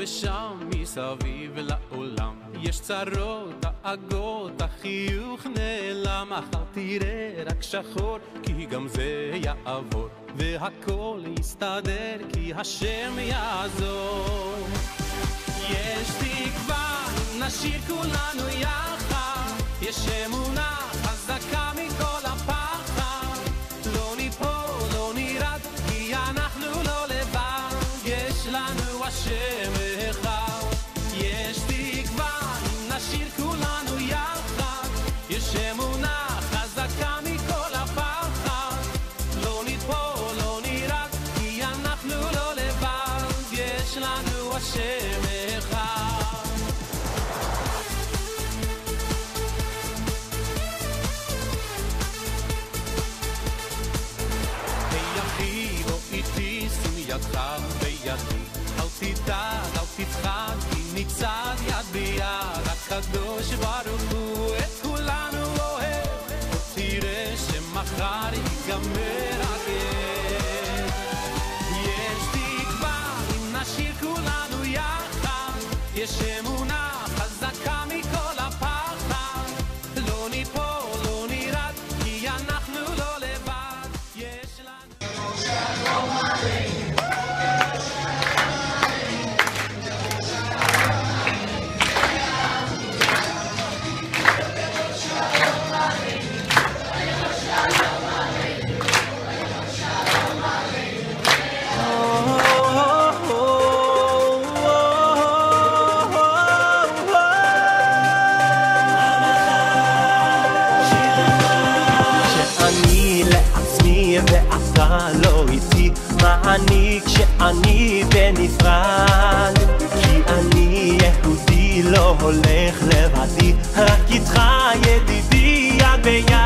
ושם מסביב לעולם יש צרות, דאגות, החיוך נעלם, מחר תראה רק שחור, כי גם זה יעבור, והכל יסתדר, כי השם יעזור. יש תקווה, נשאיר כולנו יחד, יש אמונה חזקה מכל הפחד, לא ניפול, לא נרד, כי אנחנו לא לבד, יש לנו השם אחד. יש תקווה, נשאיר כולנו יחד, יש אמונה חזקה מכל הפחד, לא ניפול, לא נרד, כי אנחנו לא לבד, יש לנו השם אחד. היחי בוא איתי, שים ידך בידי, אל תדאג, אל תפחד, כי ניצד יד ביד, הקדוש ברוך הוא את כולנו אוהב, ותראה שמחר ייגמר הכאב. יש תקווה אם נשאיר כולנו יחד, יש אמונה חזקה מכל הפחד, לא ניפול, לא נרד, כי אנחנו לא לבד, יש לנו ואתה לא איתי, מה אני כשאני בנפרד? כי אני יהודי לא הולך לבדי, רק איתך ידידי יד ביד.